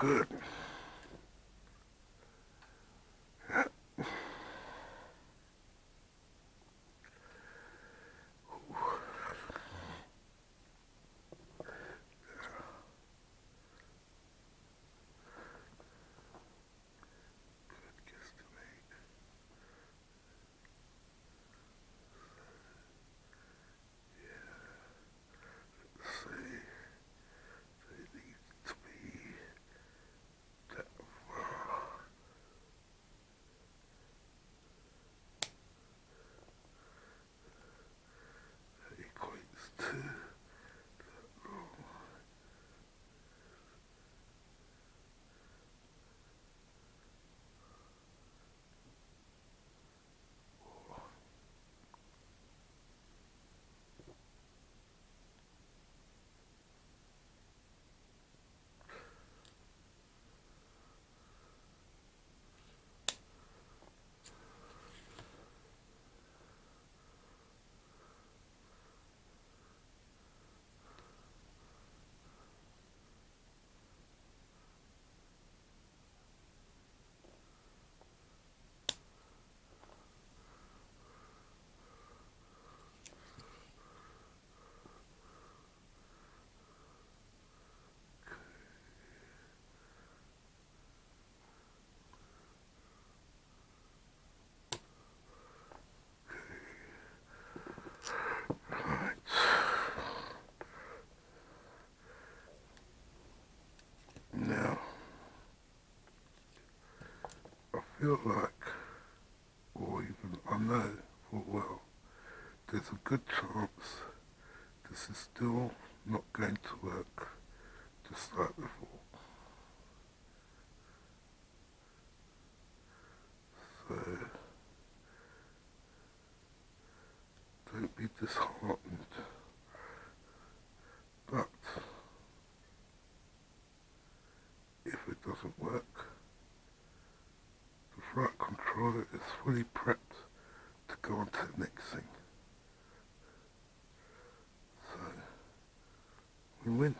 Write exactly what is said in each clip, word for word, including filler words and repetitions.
Good. Now, I feel like, or even I know full well, there's a good chance this is still not going to work just like before. So, don't be disheartened. But, if it doesn't work, the flight controller is fully prepped to go on to the next thing. So, we win.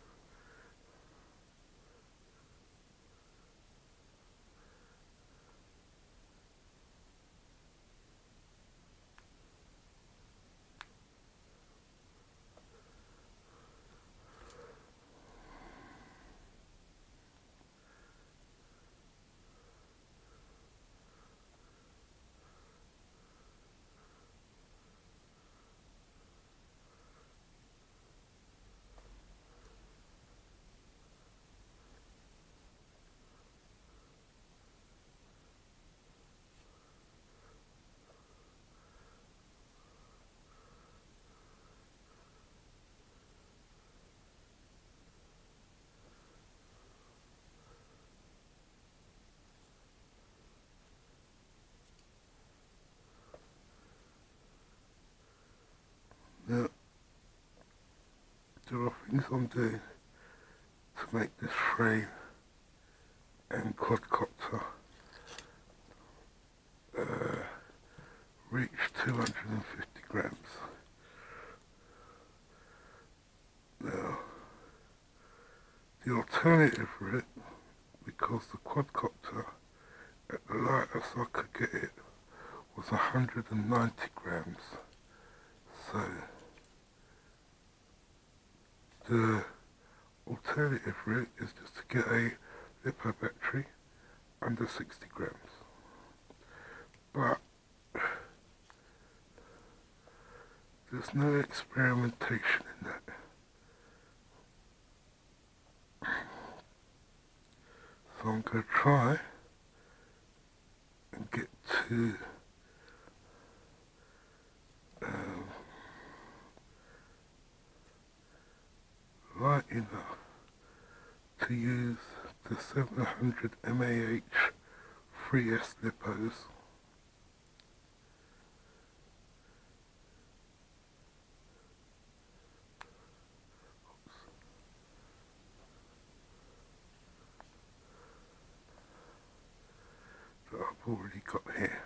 Now, there are things I'm doing to make this frame and quadcopter uh, reach two hundred fifty grams. Now, the alternative for it, because the quadcopter at the lightest I could get it was one hundred ninety grams. So, the alternative for it is just to get a LiPo battery under sixty grams. But there's no experimentation in that. So I'm going to try and get to um, light enough to use the seven hundred M A H three S LiPos. That I've already got here.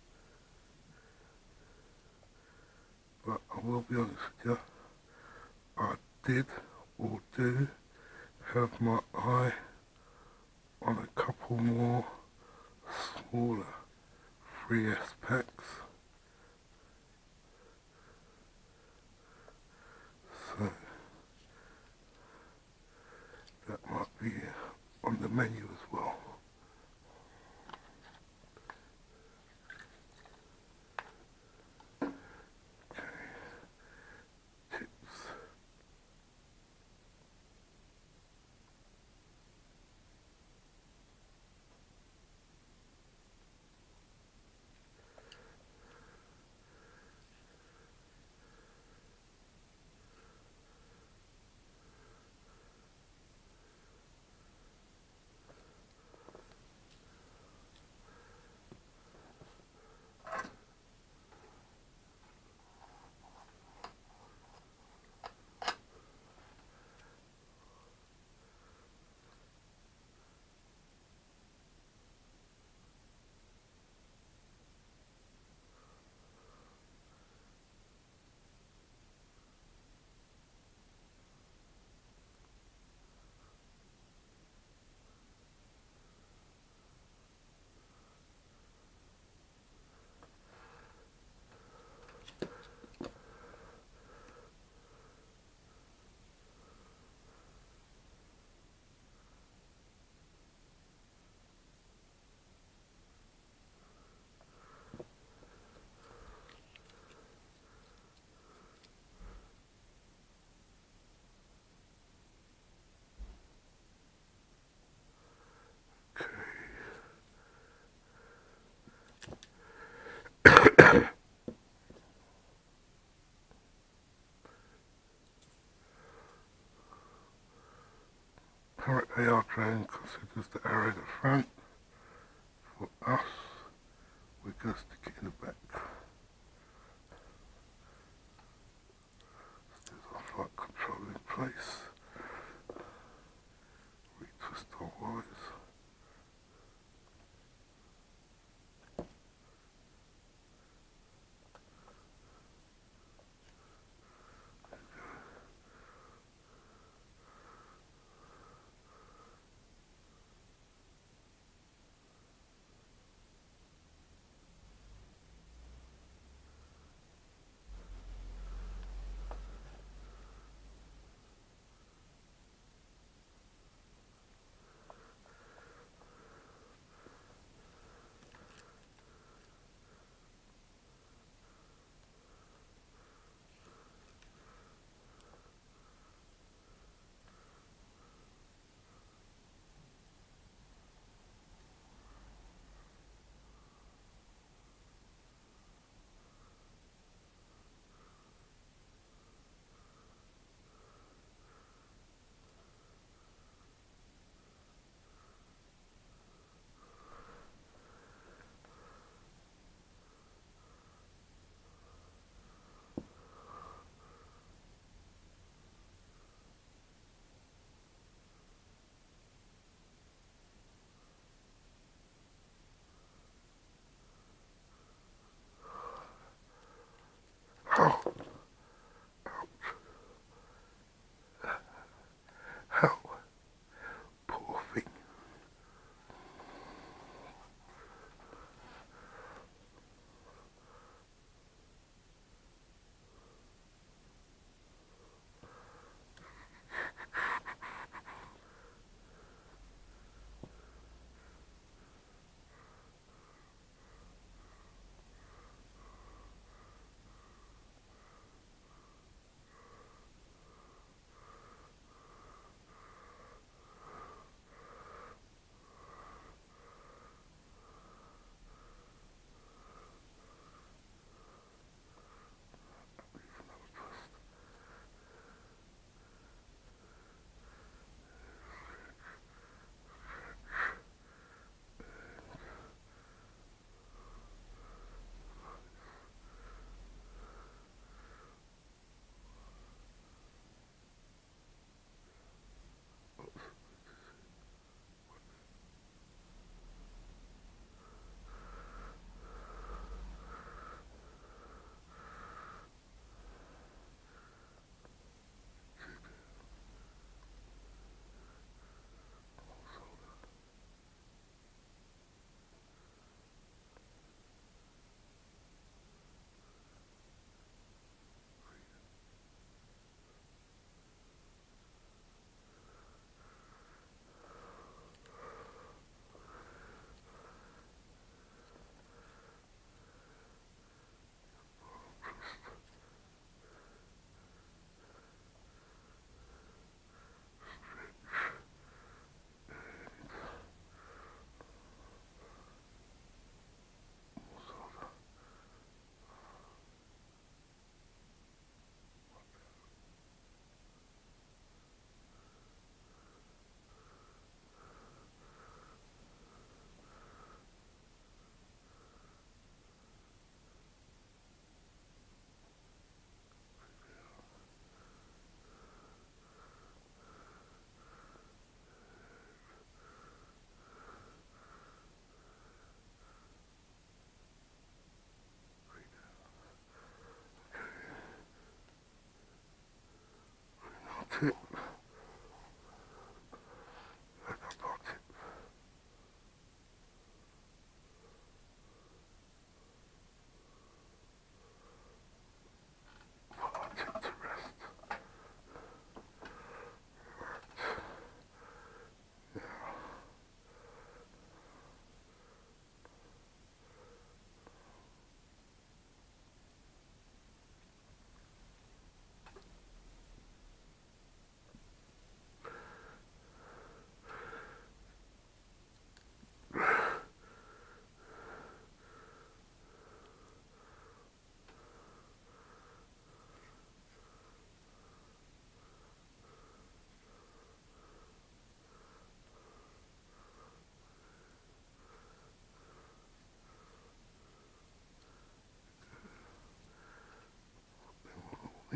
But I will be honest with you, did or do have my eye on a couple more smaller three S packs. So that might be on the menu as well. Parrot A R drone considers the arrow the front. For us, we're going to stick it in the back. There's our flight control in place. Retwist our wires.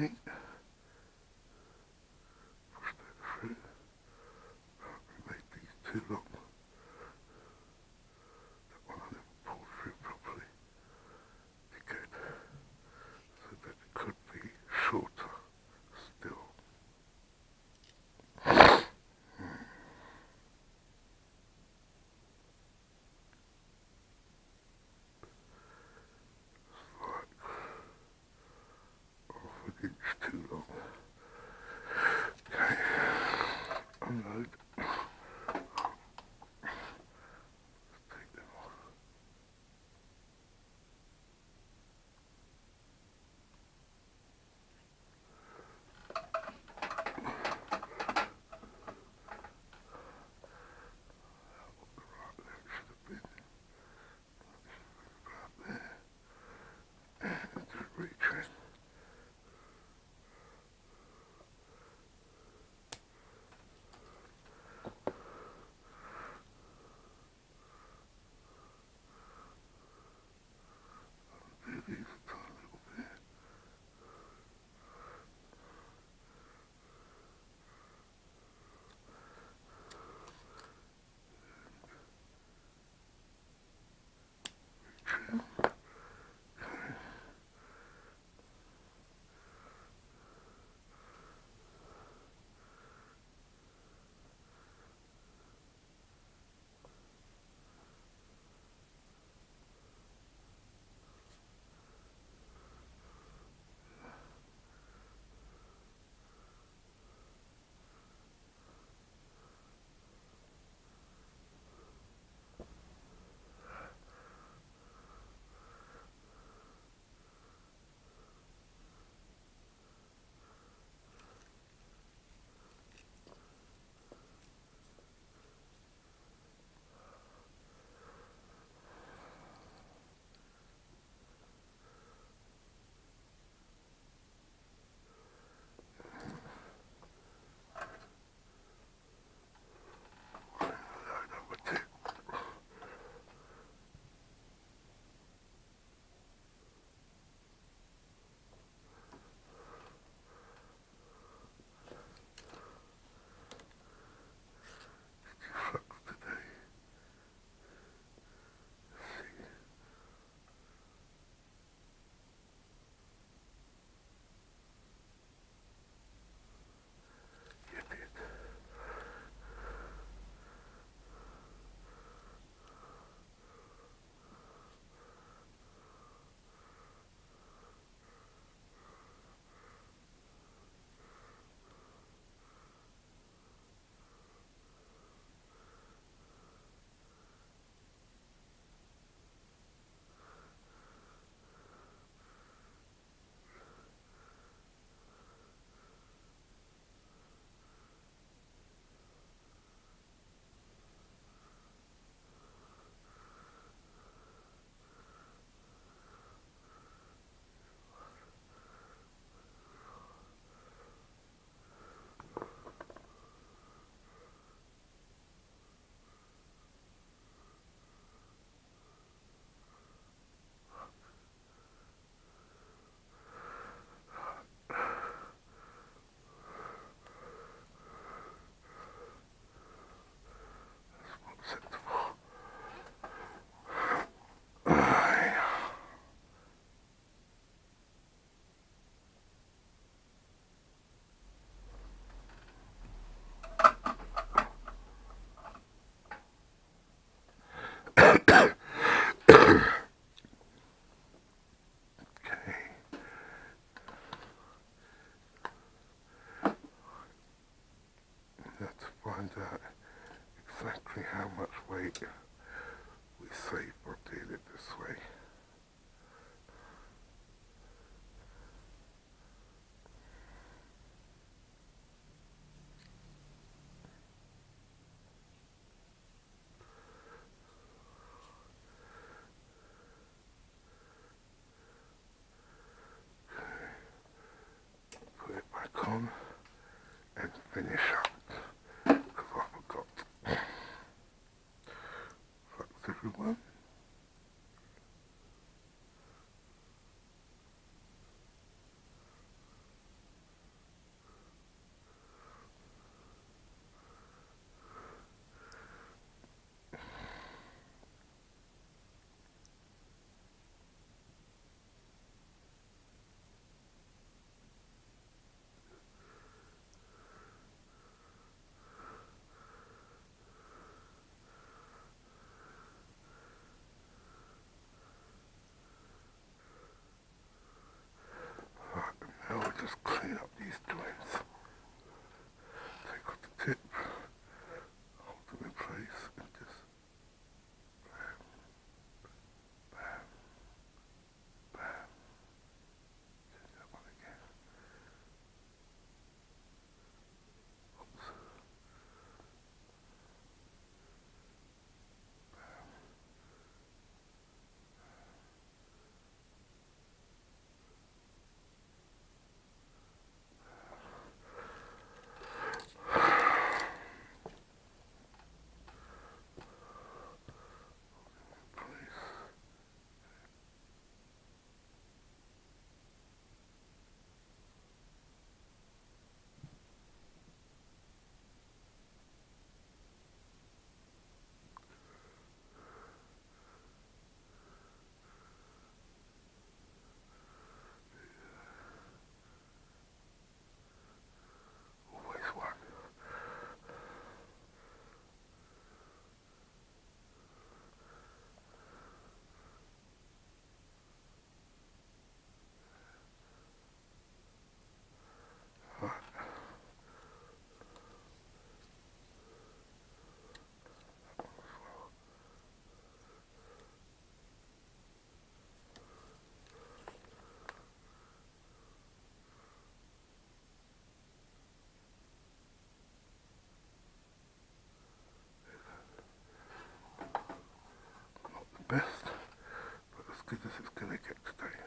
think. Push that through. We made these too long. That one I never pulled through properly. Good. So that it could be shorter still. Inch too long. Okay, unload. Let's take them off. What the right leg should have been. About there. And just retrain. Find out exactly how much weight we save by doing it this way. Put it back on and finish up. Thanks everyone. best, but as good as it's going to get today.